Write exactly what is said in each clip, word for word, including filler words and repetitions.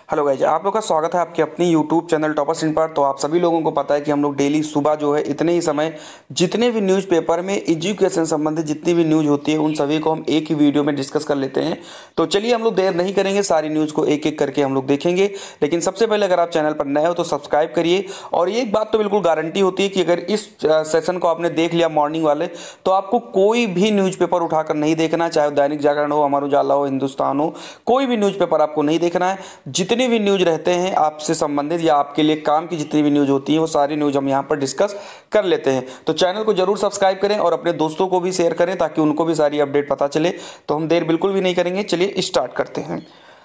Hello guys, आप लोग का स्वागत है आपके अपनी यूट्यूब चैनल टॉपर स्क्रीन पर। तो आप सभी लोगों को पता है कि हम लोग डेली सुबह जो है इतने ही समय जितने भी न्यूज़पेपर में एजुकेशन संबंधित जितनी भी न्यूज़ होती है उन सभी को हम एक ही वीडियो में डिस्कस कर लेते हैं। तो चलिए हम लोग देर नहीं करेंगे, सारी न्यूज़ को एक एक करके हम लोग देखेंगे। लेकिन सबसे पहले अगर आप चैनल पर नए हो तो सब्सक्राइब करिए। और ये एक बात तो बिल्कुल गारंटी होती है कि अगर इस सेशन को आपने देख लिया मॉर्निंग वाले, तो आपको कोई भी न्यूज़पेपर उठाकर नहीं देखना, चाहे दैनिक जागरण हो, अमर उजाला हो, हिंदुस्तान हो, कोई भी न्यूज़पेपर आपको नहीं देखना है। जितने भी न्यूज़ रहते हैं आपसे संबंधित या आपके लिए काम की जितनी भी न्यूज़ होती है वो सारी न्यूज़ हम यहाँ पर डिस्कस कर लेते हैं। तो चैनल को जरूर सब्सक्राइब करें और अपने दोस्तों को भी शेयर करें ताकि उनको भी सारी अपडेट पता चले। तो हम देर बिल्कुल भी नहीं करेंगे, चलिए स्टार्ट करते हैं।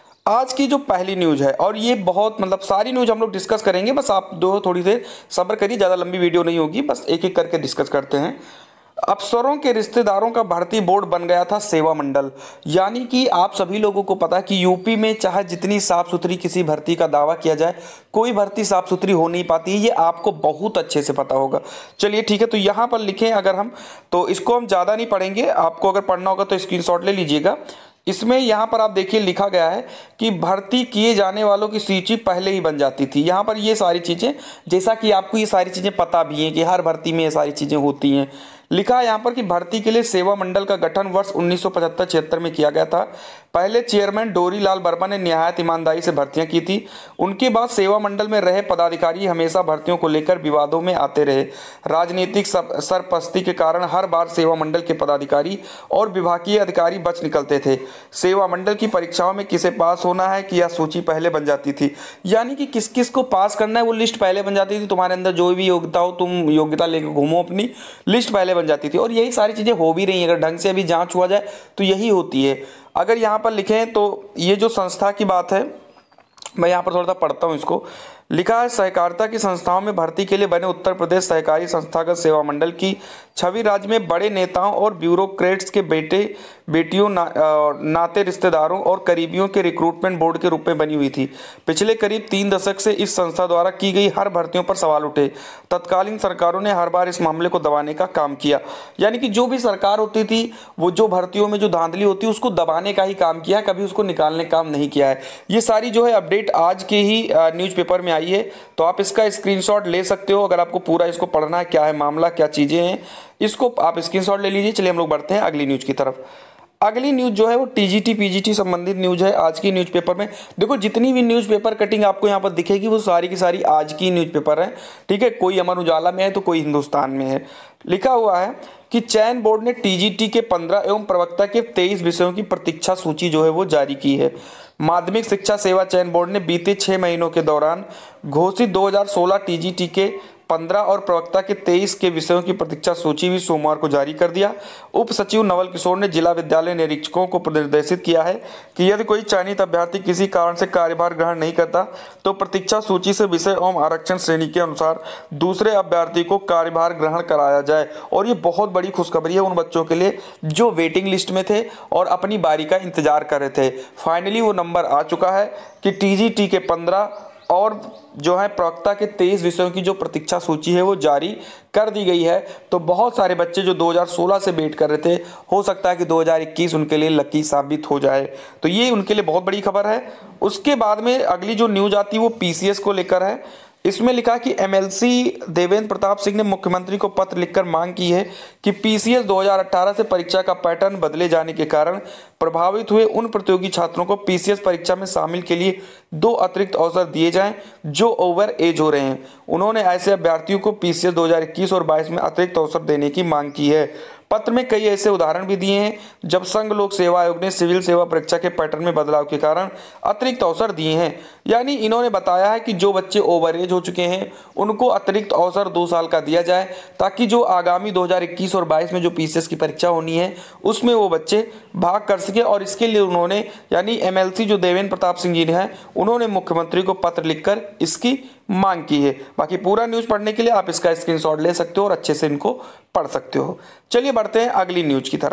आज की जो पहली न्यूज़ है, और ये बहुत मतलब सारी न्यूज़ हम लोग डिस्कस करेंगे, बस आप दो थोड़ी देर सब्र करिए, ज़्यादा लंबी वीडियो नहीं होगी, बस एक एक करके डिस्कस करते हैं। अफसरों के रिश्तेदारों का भर्ती बोर्ड बन गया था सेवा मंडल। यानी कि आप सभी लोगों को पता है कि यूपी में चाहे जितनी साफ सुथरी किसी भर्ती का दावा किया जाए, कोई भर्ती साफ सुथरी हो नहीं पाती है, ये आपको बहुत अच्छे से पता होगा। चलिए ठीक है, तो यहाँ पर लिखें अगर हम, तो इसको हम ज़्यादा नहीं पढ़ेंगे, आपको अगर पढ़ना होगा तो स्क्रीनशॉट ले लीजिएगा। इसमें यहाँ पर आप देखिए लिखा गया है कि भर्ती किए जाने वालों की सूची पहले ही बन जाती थी। यहाँ पर ये सारी चीज़ें, जैसा कि आपको ये सारी चीज़ें पता भी हैं कि हर भर्ती में ये सारी चीज़ें होती हैं। लिखा है यहाँ पर कि भर्ती के लिए सेवा मंडल का गठन वर्ष उन्नीस सौ पचहत्तर छिहत्तर में किया गया था। पहले चेयरमैन डोरी लाल वर्मा ने निहायत ईमानदारी से भर्तियां की थी। उनके बाद सेवा मंडल में रहे पदाधिकारी हमेशा भर्तियों को लेकर विवादों में आते रहे। राजनीतिक सरपस्ती के कारण हर बार सेवा मंडल के पदाधिकारी और विभागीय अधिकारी बच निकलते थे। सेवा मंडल की परीक्षाओं में किसे पास होना है कि यह सूची पहले बन जाती थी। यानी कि किस किस को पास करना है वो लिस्ट पहले बन जाती थी। तुम्हारे अंदर जो भी योग्यता हो, तुम योग्यता लेकर घूमो, अपनी लिस्ट पहले जाती थी। और यही सारी चीजें हो भी रही हैं, अगर ढंग से अभी जांच हुआ जाए तो यही होती है। अगर यहां पर लिखें तो ये जो संस्था की बात है, मैं यहां पर थोड़ा सा पढ़ता हूं इसको। लिखा है सहकारिता की संस्थाओं में भर्ती के लिए बने उत्तर प्रदेश सहकारी संस्थागत सेवा मंडल की छवि राज्य में बड़े नेताओं और ब्यूरोक्रेट्स के बेटे बेटियों ना, नाते रिश्तेदारों और करीबियों के रिक्रूटमेंट बोर्ड के रूप में बनी हुई थी। पिछले करीब तीन दशक से इस संस्था द्वारा की गई हर भर्तियों पर सवाल उठे। तत्कालीन सरकारों ने हर बार इस मामले को दबाने का काम किया। यानी कि जो भी सरकार होती थी वो जो भर्तियों में जो धांधली होती है उसको दबाने का ही काम किया, कभी उसको निकालने का काम नहीं किया है। ये सारी जो है अपडेट आज के ही न्यूज़पेपर में आई है, तो आप इसका स्क्रीनशॉट ले सकते हो। अगर आपको पूरा इसको पढ़ना है, क्या है मामला, क्या चीज़ें हैं, इसको आप स्क्रीनशॉट ले लीजिए। चलिए हम लोग बढ़ते हैं अगली न्यूज़ की तरफ। अगली न्यूज़ जो है वो टीजीटी पीजीटी संबंधित न्यूज़ है आज की न्यूज़पेपर में। देखो जितनी भी न्यूज़पेपर कटिंग आपको यहाँ पर दिखेगी वो सारी की सारी आज की न्यूज़पेपर है, ठीक है। कोई अमर उजाला में है तो कोई हिंदुस्तान में है। लिखा हुआ है कि चयन बोर्ड ने टीजीटी के पंद्रह एवं प्रवक्ता के तेईस विषयों की प्रतीक्षा सूची जो है वो जारी की है। माध्यमिक शिक्षा सेवा चयन बोर्ड ने बीते छह महीनों के दौरान घोषित दो हज़ार सोलह टीजीटी के पंद्रह और प्रवक्ता के तेईस के विषयों की प्रतीक्षा सूची भी सोमवार को जारी कर दिया। उप सचिव नवल किशोर ने जिला विद्यालय निरीक्षकों को निर्देशित किया है कि यदि कोई चयनित अभ्यर्थी किसी कारण से कार्यभार ग्रहण नहीं करता तो प्रतीक्षा सूची से विषय एवं आरक्षण श्रेणी के अनुसार दूसरे अभ्यर्थी को कार्यभार ग्रहण कराया जाए। और ये बहुत बड़ी खुशखबरी है उन बच्चों के लिए जो वेटिंग लिस्ट में थे और अपनी बारी का इंतजार कर रहे थे। फाइनली वो नंबर आ चुका है कि टीजीटी के पंद्रह और जो है प्रवक्ता के तेईस विषयों की जो प्रतीक्षा सूची है वो जारी कर दी गई है। तो बहुत सारे बच्चे जो दो हज़ार सोलह से वेट कर रहे थे, हो सकता है कि दो हज़ार इक्कीस उनके लिए लकी साबित हो जाए। तो ये उनके लिए बहुत बड़ी खबर है। उसके बाद में अगली जो न्यूज़ आती है वो पीसीएस को लेकर है। इसमें लिखा कि एमएलसी देवेंद्र प्रताप सिंह ने मुख्यमंत्री को पत्र लिखकर मांग की है कि पीसीएस दो हज़ार अठारह से परीक्षा का पैटर्न बदले जाने के कारण प्रभावित हुए उन प्रतियोगी छात्रों को पीसीएस परीक्षा में शामिल के लिए दो अतिरिक्त अवसर दिए जाएं जो ओवर एज हो रहे हैं। उन्होंने ऐसे अभ्यर्थियों को पीसीएस दो हज़ार इक्कीस और बाईस में अतिरिक्त अवसर देने की मांग की है। पत्र में कई ऐसे उदाहरण भी दिए हैं जब संघ लोक सेवा आयोग ने सिविल सेवा परीक्षा के पैटर्न में बदलाव के कारण अतिरिक्त अवसर दिए हैं। यानी इन्होंने बताया है कि जो बच्चे ओवर एज हो चुके हैं उनको अतिरिक्त अवसर दो साल का दिया जाए ताकि जो आगामी दो हज़ार इक्कीस और बाईस में जो पीसीएस की परीक्षा होनी है उसमें वो बच्चे भाग कर सके। और इसके लिए उन्होंने यानी एमएलसी जो देवेंद्र प्रताप सिंह जी हैं उन्होंने मुख्यमंत्री को पत्र लिखकर इसकी मांग की है। बाकी पूरा न्यूज़ पढ़ने के लिए आप इसका स्क्रीनशॉट ले सकते हो और अच्छे से इनको पढ़ सकते हो। चलिए बढ़ते हैं अगली न्यूज़ की तरफ।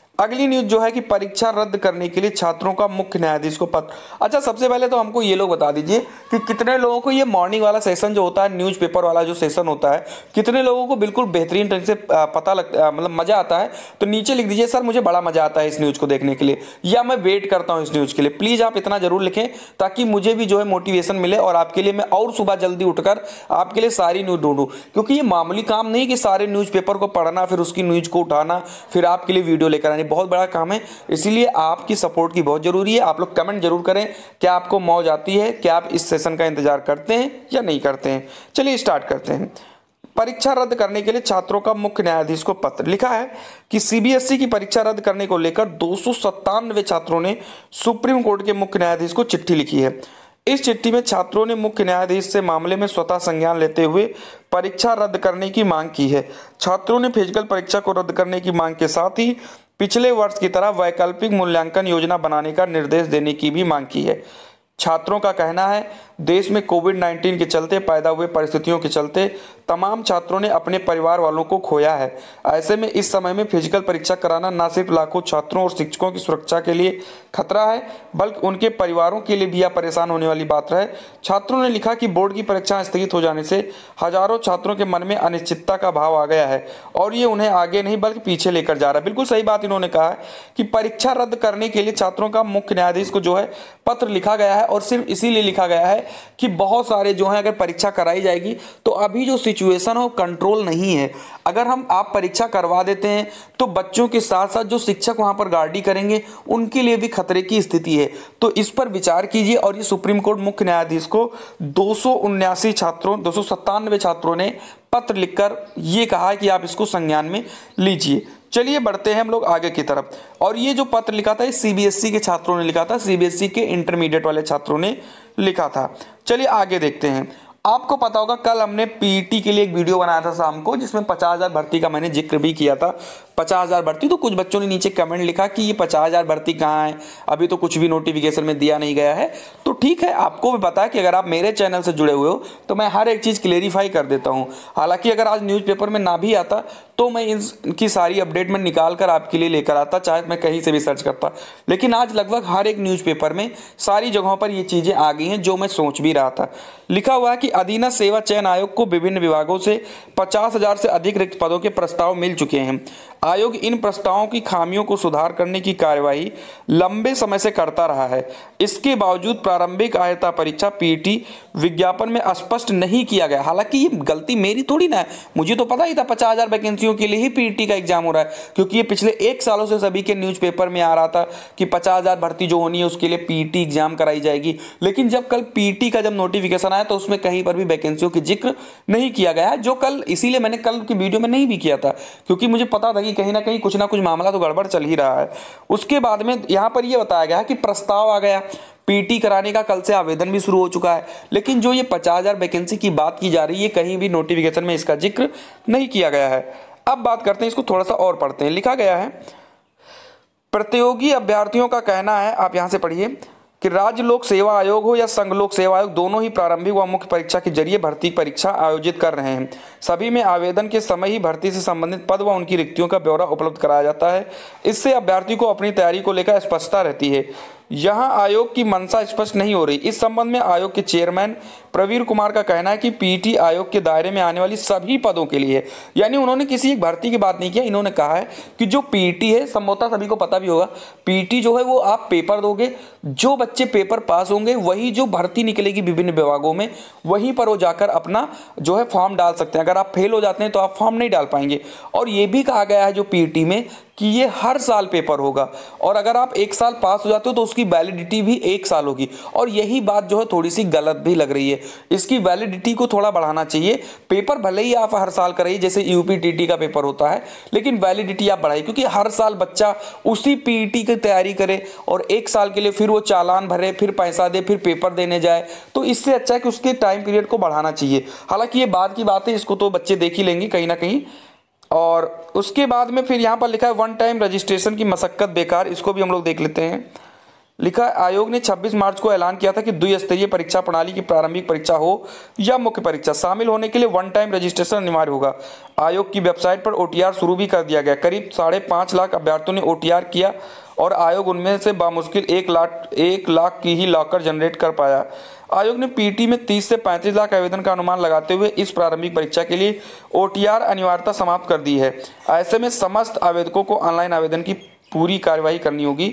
अगली न्यूज जो है कि परीक्षा रद्द करने के लिए छात्रों का मुख्य न्यायाधीश को पत्र। अच्छा, सबसे पहले तो हमको ये लोग बता दीजिए कि कितने लोगों को ये मॉर्निंग वाला सेशन जो होता है, न्यूज़पेपर वाला जो सेशन होता है, कितने लोगों को बिल्कुल बेहतरीन ढंग से पता लगता, मतलब मजा आता है। तो नीचे लिख दीजिए सर मुझे बड़ा मजा आता है इस न्यूज को देखने के लिए, या मैं वेट करता हूँ इस न्यूज के लिए। प्लीज आप इतना जरूर लिखें ताकि मुझे भी जो है मोटिवेशन मिले और आपके लिए मैं और सुबह जल्दी उठकर आपके लिए सारी न्यूज ढूंढूं, क्योंकि ये मामूली काम नहीं कि सारे न्यूज़पेपर को पढ़ना फिर उसकी न्यूज को उठाना फिर आपके लिए वीडियो लेकर आनी, बहुत बड़ा काम है। इसीलिए आपकी सपोर्ट की बहुत जरूरी है। आप लोग कमेंट जरूर करें क्या आपको मौज आती है, क्या आप इस सेशन का इंतजार करते हैं या नहीं करते हैं। चलिए स्टार्ट करते हैं। परीक्षा रद्द करने के लिए छात्रों का मुख्य न्यायाधीश को पत्र। लिखा है कि सीबीएसई की परीक्षा रद्द करने को लेकर दो सौ सत्तानवे छात्रों ने सुप्रीम कोर्ट के मुख्य न्यायाधीश को चिट्ठी लिखी है। इस चिट्ठी में छात्रों ने मुख्य न्यायाधीश से मामले में स्वतः संज्ञान लेते हुए परीक्षा रद्द करने की मांग की है। छात्रों ने फिजिकल परीक्षा को रद्द करने की मांग के साथ ही पिछले वर्ष की तरह वैकल्पिक मूल्यांकन योजना बनाने का निर्देश देने की भी मांग की है। छात्रों का कहना है देश में कोविड नाइन्टीन के चलते पैदा हुए परिस्थितियों के चलते तमाम छात्रों ने अपने परिवार वालों को खोया है। ऐसे में इस समय में फिजिकल परीक्षा कराना न सिर्फ लाखों छात्रों और शिक्षकों की सुरक्षा के लिए खतरा है बल्कि उनके परिवारों के लिए भी यह परेशान होने वाली बात है। छात्रों ने लिखा कि बोर्ड की परीक्षाएं स्थगित हो जाने से हजारों छात्रों के मन में अनिश्चितता का भाव आ गया है और ये उन्हें आगे नहीं बल्कि पीछे लेकर जा रहा है। बिल्कुल सही बात इन्होंने कहा है कि परीक्षा रद्द करने के लिए छात्रों का मुख्य न्यायाधीश को जो है पत्र लिखा गया है और सिर्फ इसीलिए लिखा गया है कि बहुत सारे जो है अगर परीक्षा कराई जाएगी तो अभी जो सिचुएशन है वो कंट्रोल नहीं है। अगर हम आप परीक्षा करवा देते हैं तो बच्चों के साथ साथ जो शिक्षक वहां पर गार्डी करेंगे उनके लिए भी खतरे की स्थिति है। तो इस पर विचार कीजिए और ये सुप्रीम कोर्ट मुख्य न्यायाधीश को दो सौ उन्यासी छात्रों दो सौ सत्तानवे छात्रों ने पत्र लिखकर ये कहा है कि आप इसको संज्ञान में लीजिए। चलिए बढ़ते हैं हम लोग आगे की तरफ। और ये जो पत्र लिखा था ये सीबीएसई के छात्रों ने लिखा था, सीबीएसई के इंटरमीडिएट वाले छात्रों ने लिखा था। चलिए आगे देखते हैं। आपको पता होगा कल हमने पीईटी के लिए एक वीडियो बनाया था शाम को जिसमें पचास हजार भर्ती का मैंने जिक्र भी किया था। पचास हजार भर्ती, तो कुछ बच्चों ने नीचे कमेंट लिखा कि ये पचास हजार भर्ती कहाँ है, अभी तो कुछ भी नोटिफिकेशन में दिया नहीं गया है। तो ठीक है, आपको भी पता है कि अगर आप मेरे चैनल से जुड़े हुए हो तो मैं हर एक चीज़ क्लेरिफाई कर देता हूँ। हालांकि अगर आज न्यूज़पेपर में ना भी आता तो मैं इनकी सारी अपडेट में निकाल कर आपके लिए लेकर आता, चाहे मैं कहीं से भी सर्च करता। लेकिन आज लगभग हर एक न्यूज़पेपर में सारी जगहों पर ये चीज़ें आ गई हैं जो मैं सोच भी रहा था। लिखा हुआ है कि अधीनस्थ सेवा चयन आयोग को विभिन्न विभागों से पचास हजार से अधिक रिक्त पदों के प्रस्ताव मिल चुके हैं। आयोग इन प्रस्तावों की खामियों को सुधार करने की कार्यवाही लंबे समय से करता रहा है। इसके बावजूद प्रारंभिक अर्हता परीक्षा पीईटी विज्ञापन में स्पष्ट नहीं किया गया। हालांकि ये गलती मेरी थोड़ी ना है, मुझे तो पता ही था पचास हजार वैकेंसियों के लिए ही पीईटी का एग्जाम हो रहा है, क्योंकि ये पिछले एक सालों से सभी के न्यूज़पेपर में आ रहा था कि पचास हजार भर्ती जो होनी है उसके लिए पीईटी एग्जाम कराई जाएगी। लेकिन जब कल पीईटी का जब नोटिफिकेशन आया तो उसमें कहीं पर भी वैकेंसियों की जिक्र नहीं किया गया, जो कल इसीलिए मैंने कल की वीडियो में नहीं भी किया था, क्योंकि मुझे पता था कि कहीं ना कहीं कुछ ना कुछ मामला तो गड़बड़ चल ही रहा है। उसके बाद में यहां पर यह बताया गया कि प्रस्ताव आ गया, पीटी कराने का कल से आवेदन भी शुरू हो चुका है। लेकिन जो ये पचास हजार वैकेंसी की बात की जा रही है कहीं भी नोटिफिकेशन में इसका जिक्र नहीं किया गया है। अब बात करते हैं, इसको थोड़ा सा और पढ़ते हैं। लिखा गया है प्रतियोगी अभ्यर्थियों का कहना है, आप यहां से पढ़िए, कि राज्य लोक सेवा आयोग हो या संघ लोक सेवा आयोग दोनों ही प्रारंभिक व मुख्य परीक्षा के जरिए भर्ती परीक्षा आयोजित कर रहे हैं। सभी में आवेदन के समय ही भर्ती से संबंधित पद व उनकी रिक्तियों का ब्यौरा उपलब्ध कराया जाता है। इससे अभ्यर्थी को अपनी तैयारी को लेकर स्पष्टता रहती है। यहाँ आयोग की मंशा स्पष्ट नहीं हो रही। इस संबंध में आयोग के चेयरमैन प्रवीर कुमार का कहना है कि पीटी आयोग के दायरे में आने वाली सभी पदों के लिए, यानी उन्होंने किसी एक भर्ती की बात नहीं किया, इन्होंने कहा है कि जो पीटी है, संभवतः सभी को पता भी होगा, पीटी जो है वो आप पेपर दोगे, जो बच्चे पेपर पास होंगे वही जो भर्ती निकलेगी विभिन्न विभागों में वहीं पर वो जाकर अपना जो है फॉर्म डाल सकते हैं। अगर आप फेल हो जाते हैं तो आप फॉर्म नहीं डाल पाएंगे। और ये भी कहा गया है जो पीटी में कि ये हर साल पेपर होगा और अगर आप एक साल पास हो जाते हो तो उसकी वैलिडिटी भी एक साल होगी। और यही बात जो है थोड़ी सी गलत भी लग रही है, इसकी वैलिडिटी को थोड़ा बढ़ाना चाहिए। पेपर भले ही आप हर साल कराइए जैसे यूपीटीटी का पेपर होता है, लेकिन वैलिडिटी आप बढ़ाइए, क्योंकि हर साल बच्चा उसी पीईटी की तैयारी करे और एक साल के लिए फिर वो चालान भरे, फिर पैसा दे, फिर पेपर देने जाए, तो इससे अच्छा है कि उसके टाइम पीरियड को बढ़ाना चाहिए। हालांकि ये बात की बात है, इसको तो बच्चे देख ही लेंगे कहीं ना कहीं। और उसके बाद में फिर यहाँ पर लिखा है वन टाइम रजिस्ट्रेशन की मशक्कत बेकार, इसको भी हम लोग देख लेते हैं। लिखा आयोग ने छब्बीस मार्च को ऐलान किया था कि द्विस्तरीय परीक्षा प्रणाली की प्रारंभिक परीक्षा हो या मुख्य परीक्षा, शामिल होने के लिए वन टाइम रजिस्ट्रेशन अनिवार्य होगा। आयोग की वेबसाइट पर ओटीआर शुरू भी कर दिया गया। करीब साढ़े पाँच लाख अभ्यर्थियों ने ओटीआर किया और आयोग उनमें से बामुश्किल एक लाख एक लाख की ही लॉकर जनरेट कर पाया। आयोग ने पीटी में तीस से पैंतीस लाख आवेदन का अनुमान लगाते हुए इस प्रारंभिक परीक्षा के लिए ओटीआर अनिवार्यता समाप्त कर दी है। ऐसे में समस्त आवेदकों को ऑनलाइन आवेदन की पूरी कार्यवाही करनी होगी।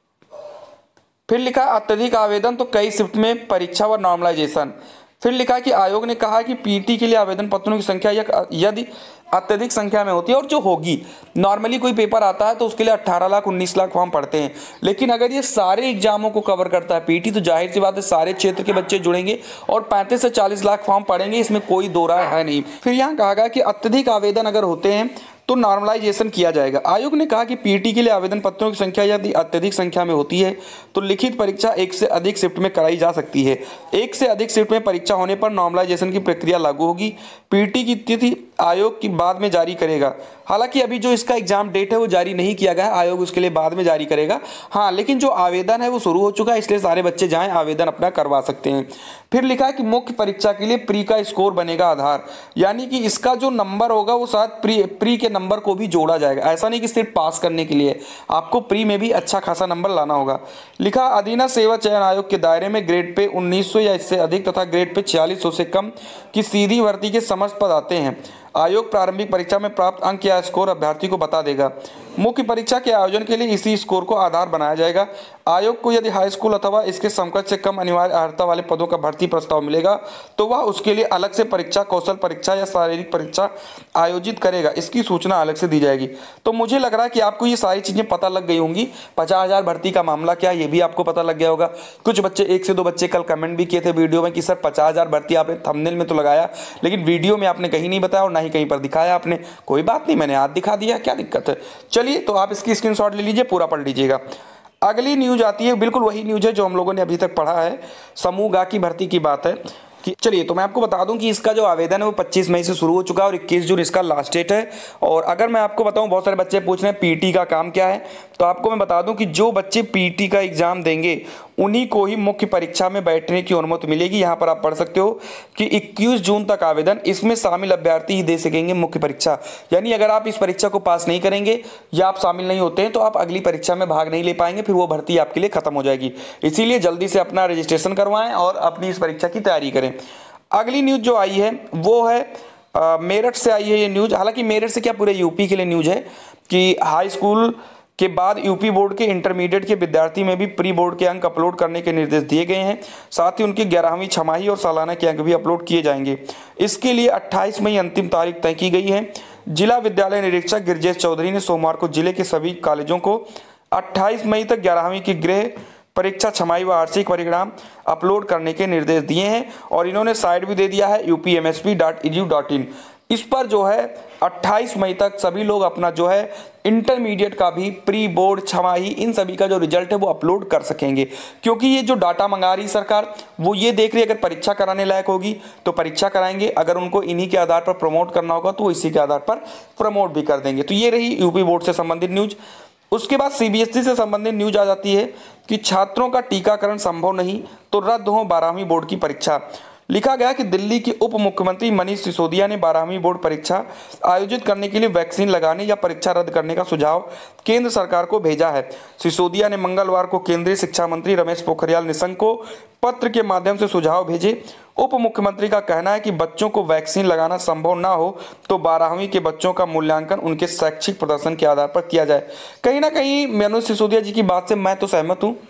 फिर लिखा अत्यधिक आवेदन तो कई शिफ्ट में परीक्षा व नॉर्मलाइजेशन। फिर लिखा कि आयोग ने कहा कि पीटी के लिए आवेदन पत्रों की संख्या यदि अत्यधिक संख्या में होती है, और जो होगी नॉर्मली कोई पेपर आता है तो उसके लिए अट्ठारह लाख उन्नीस लाख फॉर्म पड़ते हैं, लेकिन अगर ये सारे एग्जामों को कवर करता है पीटी तो जाहिर सी बात है सारे क्षेत्र के बच्चे जुड़ेंगे और पैंतीस से चालीस लाख फॉर्म पड़ेंगे, इसमें कोई दो राय है नहीं। फिर यहाँ कहा गया कि अत्यधिक आवेदन अगर होते हैं तो नॉर्मलाइजेशन किया जाएगा। आयोग ने कहा कि पीटी के लिए आवेदन पत्रों की संख्या यदि अत्यधिक संख्या में होती है तो लिखित परीक्षा एक से अधिक शिफ्ट में कराई जा सकती है। एक से अधिक शिफ्ट में परीक्षा होने पर नॉर्मलाइजेशन की प्रक्रिया लागू होगी। पीटी की तिथि आयोग की बाद में जारी करेगा। हालांकि अभी जो इसका एग्जाम डेट है वो जारी नहीं किया गया है, आयोग उसके लिए बाद में जारी करेगा। हाँ, लेकिन जो आवेदन है वो शुरू हो चुका है, इसलिए सारे बच्चे जाएं आवेदन अपना करवा सकते हैं। फिर लिखा है कि मुख्य परीक्षा के लिए प्री का स्कोर बनेगा आधार, यानी कि इसका जो नंबर होगा वो शायद प्री प्री के नंबर को भी जोड़ा जाएगा। ऐसा नहीं कि सिर्फ पास करने के लिए, आपको प्री में भी अच्छा खासा नंबर लाना होगा। लिखा अधीनस्थ सेवा चयन आयोग के दायरे में ग्रेड पे उन्नीस सौ या इससे अधिक तथा ग्रेड पे छियालीस सौ से कम की सीधी भर्ती के समस्त पद आते हैं। आयोग प्रारंभिक परीक्षा में प्राप्त अंक या स्कोर अभ्यर्थी को बता देगा। मुख्य परीक्षा के आयोजन के लिए इसी स्कोर को आधार बनाया जाएगा। आयोग को यदि हाई स्कूल अथवा इसके समकक्ष से कम अनिवार्य अर्हता वाले पदों का भर्ती प्रस्ताव मिलेगा तो वह उसके लिए अलग से परीक्षा, कौशल परीक्षा या शारीरिक परीक्षा आयोजित करेगा। इसकी सूचना अलग से दी जाएगी। तो मुझे लग रहा है कि आपको ये सारी चीजें पता लग गई होंगी। पचास हजार भर्ती का मामला क्या है ये भी आपको पता लग गया होगा। कुछ बच्चे, एक से दो बच्चे कल कमेंट भी किए थे वीडियो में कि सर पचास हजार भर्ती आपने थंबनेल में तो लगाया लेकिन वीडियो में आपने कहीं नहीं बताया और ना ही कहीं पर दिखाया आपने। कोई बात नहीं, मैंने आज दिखा दिया, क्या दिक्कत है। चलिए, तो आप इसकी स्क्रीनशॉट ले लीजिए, पूरा पढ़ लीजिएगा। अगली न्यूज आती है, बिल्कुल वही न्यूज है जो हम लोगों ने अभी तक पढ़ा है। समूह गा की भर्ती की बात है कि चलिए, तो मैं आपको बता दूं कि इसका जो आवेदन है वो पच्चीस मई से शुरू हो चुका है और इक्कीस जून इसका लास्ट डेट है। और अगर मैं आपको बताऊं, बहुत सारे बच्चे पूछ रहे हैं पीटी का काम क्या है, तो आपको मैं बता दूं कि जो बच्चे पीटी का एग्जाम देंगे उन्हीं को ही मुख्य परीक्षा में बैठने की अनुमति मिलेगी। यहाँ पर आप पढ़ सकते हो कि इक्कीस जून तक आवेदन, इसमें शामिल अभ्यर्थी ही दे सकेंगे मुख्य परीक्षा। यानी अगर आप इस परीक्षा को पास नहीं करेंगे या आप शामिल नहीं होते हैं तो आप अगली परीक्षा में भाग नहीं ले पाएंगे, फिर वो भर्ती आपके लिए खत्म हो जाएगी। इसीलिए जल्दी से अपना रजिस्ट्रेशन करवाएं और अपनी इस परीक्षा की तैयारी करें। अगली न्यूज जो आई है वो है आ, मेरठ से आई है ये न्यूज। हालांकि मेरठ से क्या, पूरे यूपी के लिए न्यूज है कि हाई स्कूल के बाद यूपी बोर्ड के इंटरमीडिएट के विद्यार्थी में भी प्री बोर्ड के अंक अपलोड करने के निर्देश दिए गए हैं। साथ ही उनकी ग्यारहवीं छमाही और सालाना के अंक भी अपलोड किए जाएंगे। इसके लिए अट्ठाईस मई अंतिम तारीख तय की गई है। जिला विद्यालय निरीक्षक गिरजेश चौधरी ने सोमवार को जिले के सभी कॉलेजों को अट्ठाईस मई तक ग्यारहवीं की गृह परीक्षा, छमाही व वार्षिक परिणाम अपलोड करने के निर्देश दिए हैं और इन्होंने साइट भी दे दिया है U P M S P dot E D U dot in. इस पर जो है अट्ठाईस मई तक सभी लोग अपना जो है इंटरमीडिएट का भी, प्री बोर्ड, छमाही, इन सभी का जो रिजल्ट है वो अपलोड कर सकेंगे। क्योंकि ये जो डाटा मंगा रही सरकार वो ये देख रही है अगर परीक्षा कराने लायक होगी तो परीक्षा कराएंगे, अगर उनको इन्हीं के आधार पर प्रमोट करना होगा तो इसी के आधार पर प्रमोट भी कर देंगे। तो ये रही यूपी बोर्ड से संबंधित न्यूज। उसके बाद सीबीएसई से संबंधित न्यूज आ जाती है कि छात्रों का टीकाकरण संभव नहीं तो रद्द हो बारहवीं बोर्ड की परीक्षा। लिखा गया कि दिल्ली के उप मुख्यमंत्री मनीष सिसोदिया ने बारहवीं बोर्ड परीक्षा आयोजित करने के लिए वैक्सीन लगाने या परीक्षा रद्द करने का सुझाव केंद्र सरकार को भेजा है। सिसोदिया ने मंगलवार को केंद्रीय शिक्षा मंत्री रमेश पोखरियाल निशंक को पत्र के माध्यम से सुझाव भेजे। उप मुख्यमंत्री का कहना है कि बच्चों को वैक्सीन लगाना संभव ना हो तो बारहवीं के बच्चों का मूल्यांकन उनके शैक्षिक प्रदर्शन के आधार पर किया जाए। कहीं ना कहीं मनीष सिसोदिया जी की बात से मैं तो सहमत हूँ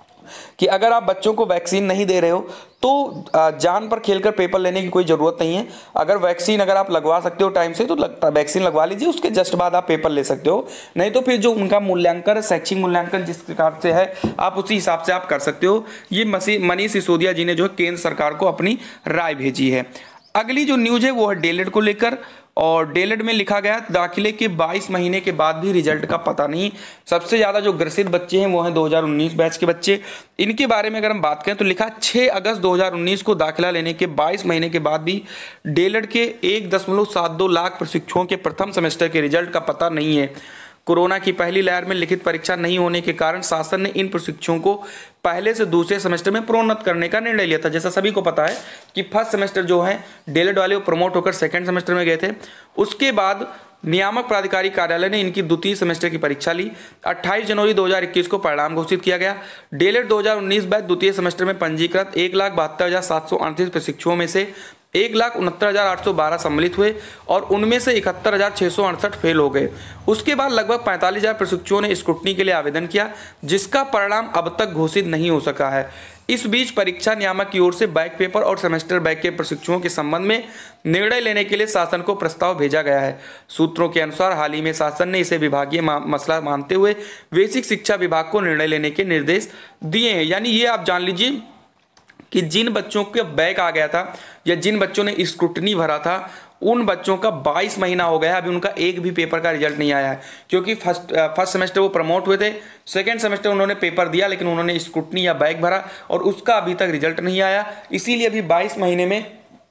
कि अगर आप बच्चों को वैक्सीन नहीं दे रहे हो तो जान पर खेलकर पेपर लेने की कोई ज़रूरत नहीं है। अगर वैक्सीन अगर आप लगवा सकते हो टाइम से तो लगता वैक्सीन लगवा लीजिए, उसके जस्ट बाद आप पेपर ले सकते हो। नहीं तो फिर जो उनका मूल्यांकन, शैक्षिक मूल्यांकन जिस प्रकार से है आप उसी हिसाब से आप कर सकते हो। ये मनीष सिसोदिया जी ने जो है केंद्र सरकार को अपनी राय भेजी है। अगली जो न्यूज़ है वो है डीएलएड को लेकर, और डीएलएड में लिखा गया दाखिले के बाईस महीने के बाद भी रिजल्ट का पता नहीं। सबसे ज़्यादा जो ग्रसित बच्चे हैं वो हैं दो हज़ार उन्नीस बैच के बच्चे। इनके बारे में अगर हम बात करें तो लिखा छह अगस्त दो हज़ार उन्नीस को दाखिला लेने के बाईस महीने के बाद भी डीएलएड के एक दशमलव सात दो लाख प्रशिक्षुओं के प्रथम सेमेस्टर के रिजल्ट का पता नहीं है। कोरोना की पहली लहर में लिखित परीक्षा नहीं होने के कारण शासन ने इन प्रशिक्षुओं को पहले से दूसरे सेमेस्टर में प्रोन्नत करने का निर्णय लिया था। जैसा सभी को पता है कि फर्स्ट सेमेस्टर जो है डीएलएड वाले वो प्रमोट होकर सेकंड सेमेस्टर में गए थे। उसके बाद नियामक प्राधिकारी कार्यालय ने इनकी द्वितीय सेमेस्टर की परीक्षा ली। अट्ठाईस जनवरी दो हज़ार इक्कीस को परिणाम घोषित किया गया। डीएलएड दो हज़ार उन्नीस बैच द्वितीय सेमेस्टर में पंजीकृत एक लाख बहत्तर हजार सात सौ अड़तीस प्रशिक्षुओं में से एक लाख उनहत्तर हजार आठ सौ बारह सम्मिलित हुए और उनमें से इकहत्तर हजार छः सौ अड़सठ फेल हो गए। उसके बाद लगभग पैंतालीस हजार प्रशिक्षुओं ने स्क्रूटनी के लिए आवेदन किया, जिसका परिणाम अब तक घोषित नहीं हो सका है। इस बीच परीक्षा नियामक की ओर से बैक पेपर और सेमेस्टर बैक के प्रशिक्षुओं के संबंध में निर्णय लेने के लिए शासन को प्रस्ताव भेजा गया है। सूत्रों के अनुसार हाल ही में शासन ने इसे विभागीय मसला मानते हुए बेसिक शिक्षा विभाग को निर्णय लेने के निर्देश दिए हैं। यानी ये आप जान लीजिए कि जिन बच्चों के बैक आ गया था या जिन बच्चों ने स्क्रूटनी भरा था उन बच्चों का बाईस महीना हो गया है, अभी उनका एक भी पेपर का रिजल्ट नहीं आया है। क्योंकि फर्स्ट फर्स्ट सेमेस्टर वो प्रमोट हुए थे, सेकंड सेमेस्टर उन्होंने पेपर दिया लेकिन उन्होंने स्क्रूटनी या बैक भरा और उसका अभी तक रिजल्ट नहीं आया। इसीलिए अभी बाईस महीने में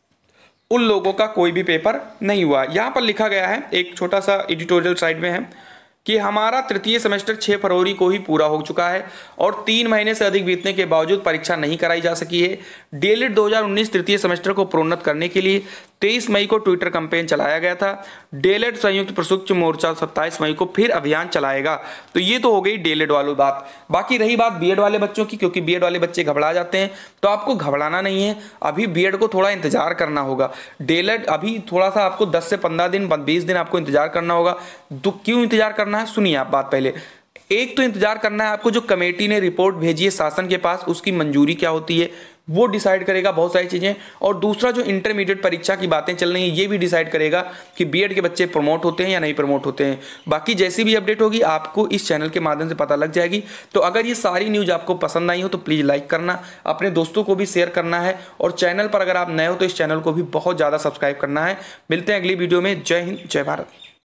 उन लोगों का कोई भी पेपर नहीं हुआ। यहाँ पर लिखा गया है, एक छोटा सा एडिटोरियल साइड में है कि हमारा तृतीय सेमेस्टर छह फरवरी को ही पूरा हो चुका है और तीन महीने से अधिक बीतने के बावजूद परीक्षा नहीं कराई जा सकी है। डीएलएड दो हज़ार उन्नीस तृतीय सेमेस्टर को प्रोन्नत करने के लिए तेईस मई को ट्विटर कैंपेन चलाया गया था। डीएलएड संयुक्त प्रशिक्षु मोर्चा सत्ताईस मई को फिर अभियान चलाएगा। तो ये तो हो गई डीएलएड वाली बात। बाकी रही बात बीएड वाले बच्चों की, क्योंकि बीएड वाले बच्चे घबरा जाते हैं, तो आपको घबराना नहीं है। अभी बीएड को थोड़ा इंतजार करना होगा। डीएलएड अभी थोड़ा सा आपको दस से पंद्रह दिन बीस दिन आपको इंतजार करना होगा। क्यों इंतजार करना है, सुनिए आप बात। पहले एक तो इंतजार करना है आपको, जो कमेटी ने रिपोर्ट भेजी है शासन के पास उसकी मंजूरी क्या होती है वो डिसाइड करेगा बहुत सारी चीजें। और दूसरा जो इंटरमीडिएट परीक्षा की बातें चल रही हैं ये भी डिसाइड करेगा कि बीएड के बच्चे प्रमोट होते हैं या नहीं प्रमोट होते हैं। बाकी जैसी भी अपडेट होगी आपको इस चैनल के माध्यम से पता लग जाएगी। तो अगर ये सारी न्यूज आपको पसंद आई हो तो प्लीज लाइक करना, अपने दोस्तों को भी शेयर करना है और चैनल पर अगर आप नए हो तो इस चैनल को भी बहुत ज्यादा सब्सक्राइब करना है। मिलते हैं अगली वीडियो में। जय हिंद, जय भारत।